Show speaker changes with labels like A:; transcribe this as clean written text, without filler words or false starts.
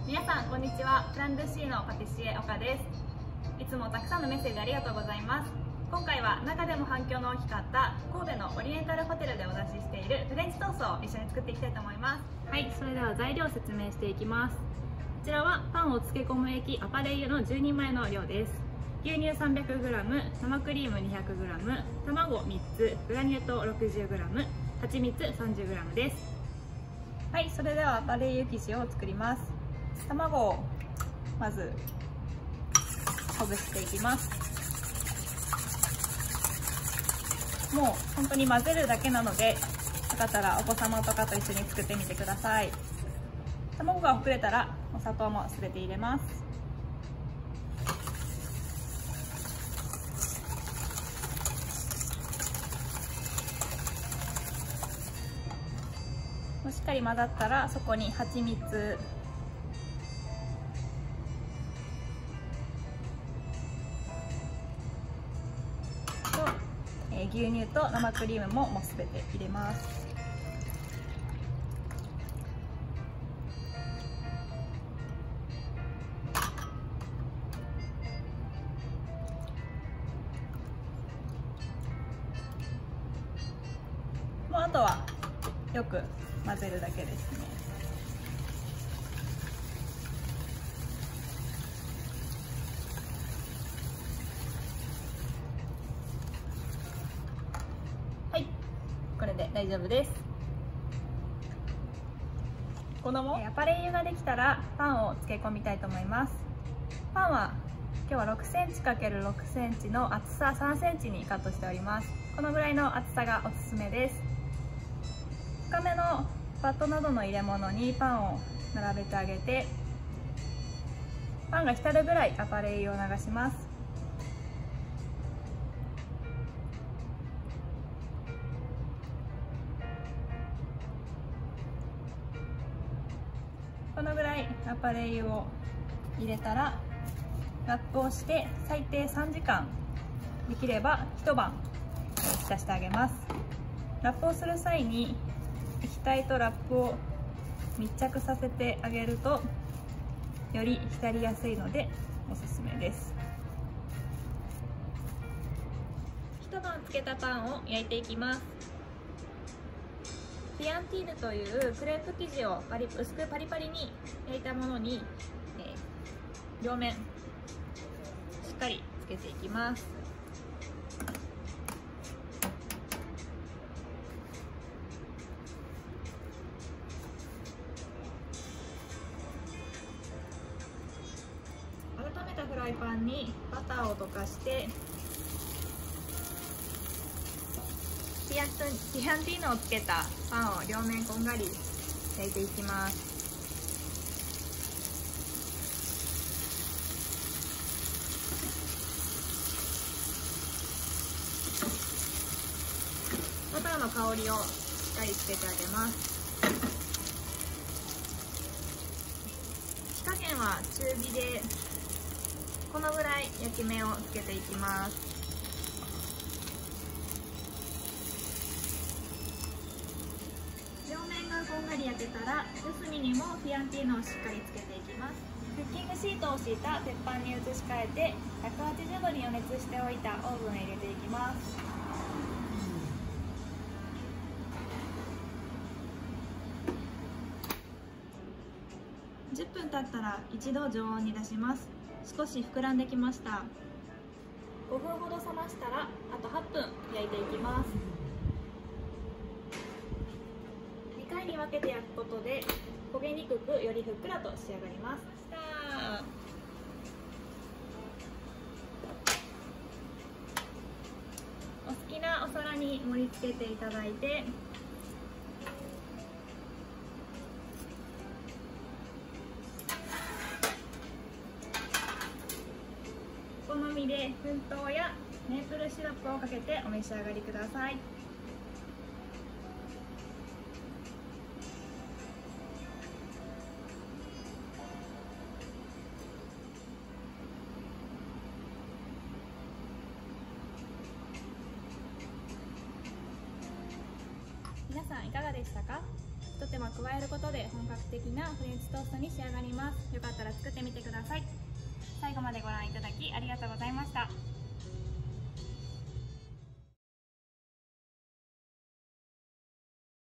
A: 皆さんこんにちは。プランドゥシーのパティシエ岡です。いつもたくさんのメッセージありがとうございます。今回は中でも反響の大きかった神戸のオリエンタルホテルでお出ししているフレンチトーストを一緒に作っていきたいと思います。はい、それでは材料を説明していきます。こちらはパンを漬け込む液アパレイユの10人前の量です。牛乳 300g、生クリーム 200g、卵3つ、グラニュー糖 60g、蜂蜜 30g です。はい、それではアパレイユ生地を作ります。卵をまずほぐしていきます。もう本当に混ぜるだけなので、よかったらお子様とかと一緒に作ってみてください。卵がほぐれたらお砂糖も全て入れます。しっかり混ざったらそこに蜂蜜、牛乳と生クリームもうすべて入れます。もうあとはよく混ぜるだけですね。はい、これで大丈夫です。このアパレイユができたらパンを漬け込みたいと思います。パンは今日は 6cm×6 センチの厚さ3センチにカットしております。このぐらいの厚さがおすすめです。深めのバットなどの入れ物にパンを並べてあげて、パンが浸るぐらいアパレイユを流します。このぐらいアパレイユを入れたらラップをして最低3時間、できれば一晩浸してあげます。ラップをする際に液体とラップを密着させてあげるとより浸りやすいのでおすすめです。一晩漬けたパンを焼いていきます。フィアンティーヌというクレープ生地を薄くパリパリに焼いたものに、両面しっかりつけていきます。温めたフライパンにバターを溶かしてフィアンティーヌをつけたパンを両面こんがり焼いていきます。バターの香りをしっかりつけてあげます。火加減は中火でこのぐらい焼き目をつけていきます。両面がこんがり焼けたら四隅にもフィアンティーヌをしっかりつけていきます。クッキングシートを敷いた鉄板に移し替えて180度に予熱しておいたオーブンへ入れていきます。10分経ったら一度常温に出します。少し膨らんできました。5分ほど冷ましたらあと8分焼いていきます。2回に分けて焼くことで焦げにくくよりふっくらと仕上がります。お好きなお皿に盛り付けていただいて、お好みで粉糖やメープルシロップをかけてお召し上がりください。皆さんいかがでしたか？ 一手間加えることで本格的なフレンチトーストに仕上がります。よかったら作ってみてください。最後までご覧いただきありがとうございました。